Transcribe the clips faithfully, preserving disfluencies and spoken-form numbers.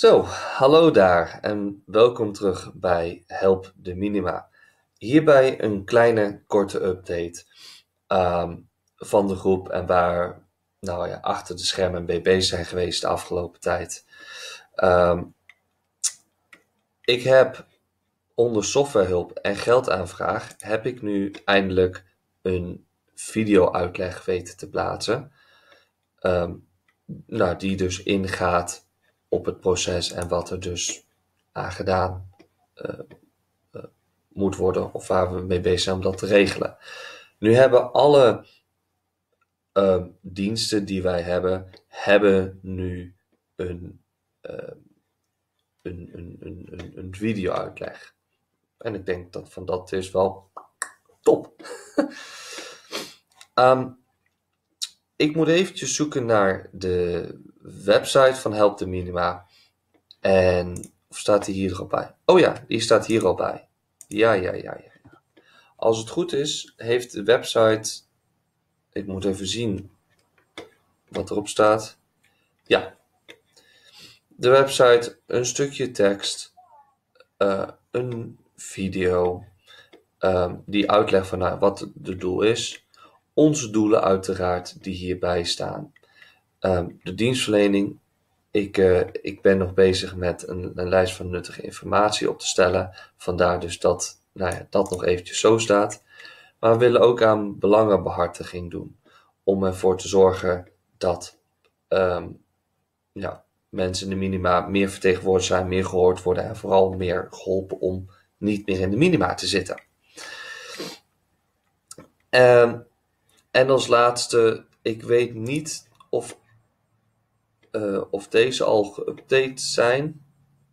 Zo, hallo daar en welkom terug bij Help de Minima. Hierbij een kleine korte update ehm, van de groep en waar nou ja, achter de schermen mee bezig zijn geweest de afgelopen tijd. Ehm, ik heb onder softwarehulp en geldaanvraag heb ik nu eindelijk een video-uitleg weten te plaatsen. Ehm, nou, die dus ingaat op het proces en wat er dus aan gedaan uh, uh, moet worden of waar we mee bezig zijn om dat te regelen. Nu hebben alle uh, diensten die wij hebben, hebben nu een, uh, een, een, een, een, een video-uitleg. En ik denk dat van dat is wel top. um, ik moet eventjes zoeken naar de website van Help de Minima. En of staat die hier al bij? Oh ja, die staat hier al bij. Ja, ja, ja, ja. Als het goed is, heeft de website... Ik moet even zien wat erop staat. Ja. De website, een stukje tekst, uh, een video, uh, die uitlegt van nou, wat het doel is. Onze doelen uiteraard die hierbij staan. Uh, de dienstverlening. Ik, uh, ik ben nog bezig met een, een lijst van nuttige informatie op te stellen. Vandaar dus dat nou ja, dat nog eventjes zo staat. Maar we willen ook aan belangenbehartiging doen. Om ervoor te zorgen dat um, ja, mensen in de minima meer vertegenwoordigd zijn, meer gehoord worden. En vooral meer geholpen om niet meer in de minima te zitten. Um, en als laatste, ik weet niet of... Uh, of deze al geüpdate zijn.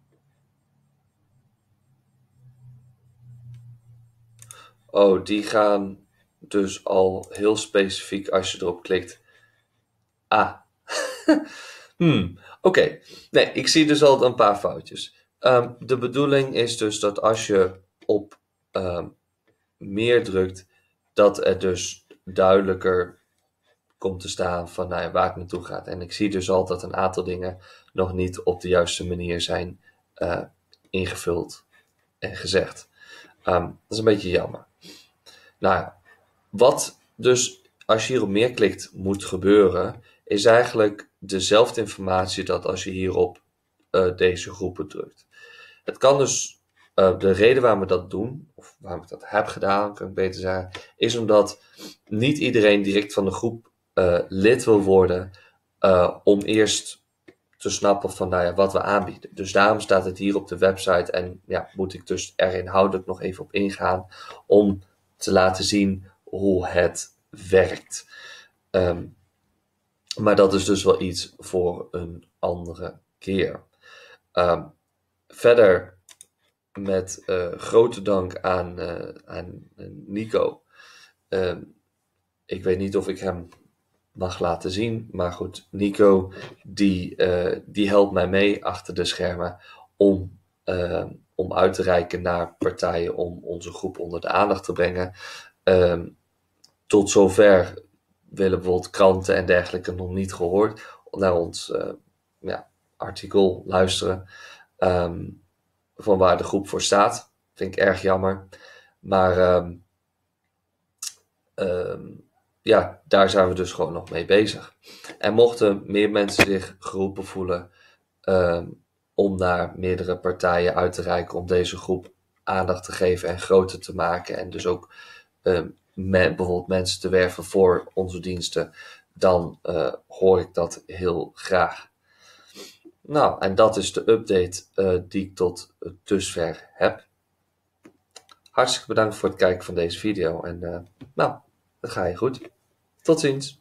Oh, die gaan dus al heel specifiek als je erop klikt. Ah. hmm, Oké. Okay. Nee, ik zie dus al een paar foutjes. Um, de bedoeling is dus dat als je op um, meer drukt, dat er dus duidelijker komt te staan van nou ja, waar het naartoe gaat. En ik zie dus al dat een aantal dingen nog niet op de juiste manier zijn uh, ingevuld en gezegd. Um, dat is een beetje jammer. Nou ja, wat dus als je hierop meer klikt moet gebeuren, is eigenlijk dezelfde informatie dat als je hierop uh, deze groepen drukt. Het kan dus, uh, de reden waarom we dat doen, of waarom ik dat heb gedaan, kan ik beter zeggen, is omdat niet iedereen direct van de groep Uh, lid wil worden uh, om eerst te snappen van nou ja, wat we aanbieden. Dus daarom staat het hier op de website en ja, moet ik dus er inhoudelijk nog even op ingaan om te laten zien hoe het werkt. Um, maar dat is dus wel iets voor een andere keer. Um, verder met uh, grote dank aan, uh, aan Nico. Um, ik weet niet of ik hem mag laten zien. Maar goed, Nico die, uh, die helpt mij mee achter de schermen om, uh, om uit te reiken naar partijen om onze groep onder de aandacht te brengen. Uh, tot zover willen bijvoorbeeld kranten en dergelijke nog niet gehoord naar ons uh, ja, artikel luisteren um, van waar de groep voor staat. Vind ik erg jammer. Maar um, um, ja, daar zijn we dus gewoon nog mee bezig. En mochten meer mensen zich geroepen voelen um, om naar meerdere partijen uit te reiken om deze groep aandacht te geven en groter te maken en dus ook um, met, bijvoorbeeld mensen te werven voor onze diensten, dan uh, hoor ik dat heel graag. Nou, en dat is de update uh, die ik tot uh, dusver heb. Hartstikke bedankt voor het kijken van deze video en uh, nou, dat ga je goed. Tot ziens.